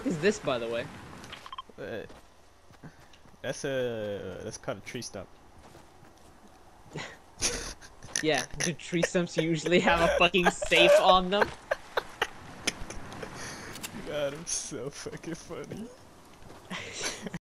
fuck is this, by the way? That's called a tree stump. Yeah, do tree stumps usually have a fucking safe on them? God, I'm so fucking funny.